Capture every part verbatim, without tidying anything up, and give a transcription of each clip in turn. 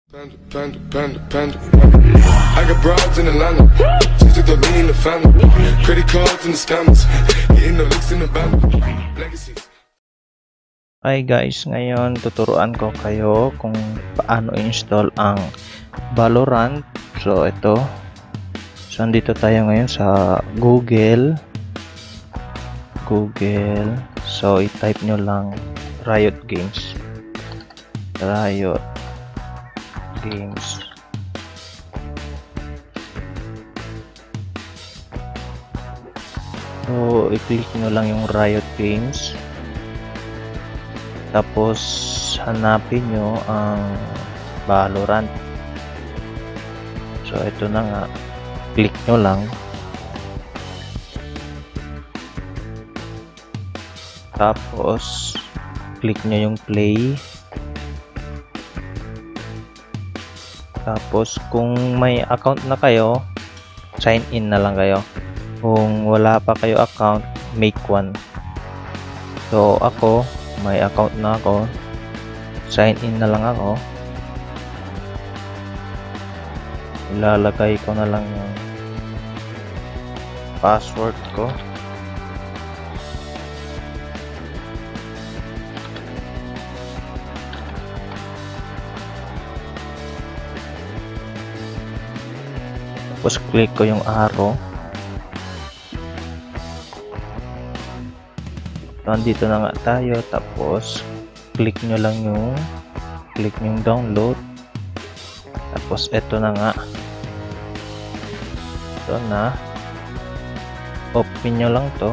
Panda, panda, panda, panda. I got broads in Atlanta. Just to throw me in the family. Credit cards in the scammers. Getting no licks in the band. Legacies. Hi guys, ngayon tuturuan ko kayo kung paano install ang Valorant. So ito. So andito tayo ngayon sa Google. Google. So i-type nyo lang Riot Games. Riot Games. So i-click nyo lang yung Riot Games. Tapos hanapin nyo ang Valorant. So ito na nga, click nyo lang. Tapos click nyo yung play. Tapos kung may account na kayo, sign in na lang kayo. Kung wala pa kayo account, make one. So ako, may account na ako, sign in na lang ako. Ilalagay ko na lang yung password ko. Tapos click ko yung arrow. So, andito na nga tayo. Tapos click nyo lang yung click nyo yung download. Tapos eto na nga, ito na, open nyo lang to.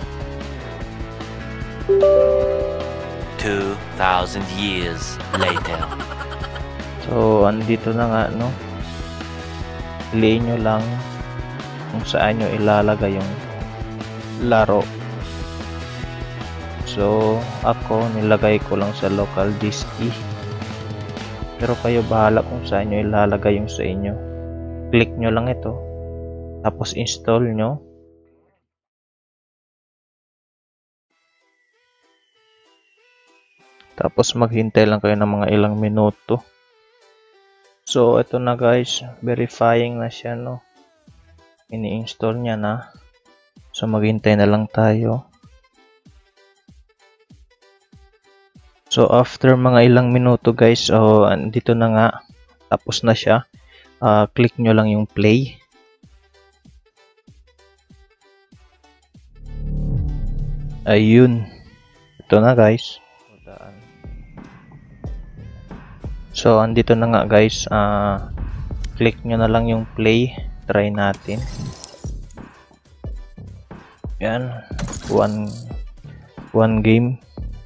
two thousand years later. So andito na nga, no, piliin nyo lang kung saan nyo ilalagay yung laro. So ako, nilagay ko lang sa local disk E, pero kayo bahala kung saan nyo ilalagay yung sa inyo. Click nyo lang ito, tapos install nyo. Tapos maghintay lang kayo ng mga ilang minuto. So ito na guys, verifying na siya, no, ini-install niya na. So maghintay na lang tayo. So after mga ilang minuto guys, so andito na nga, tapos na siya. Uh, click nyo lang yung play. Ayun, ito na guys. So andito na nga guys, uh, click nyo na lang yung play. Try natin. Yan, one one game.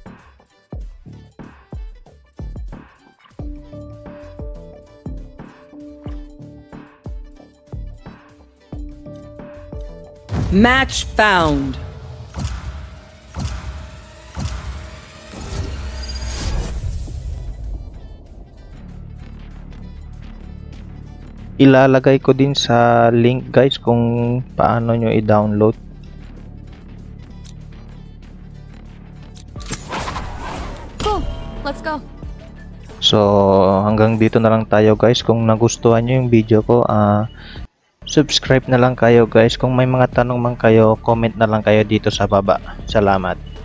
Match found. Ilalagay ko din sa link guys kung paano nyo i-download. Cool, let's go. So hanggang dito na lang tayo guys. Kung nagustuhan nyo yung video ko, ah uh, subscribe na lang kayo guys. Kung may mga tanong man kayo, comment na lang kayo dito sa baba. Salamat.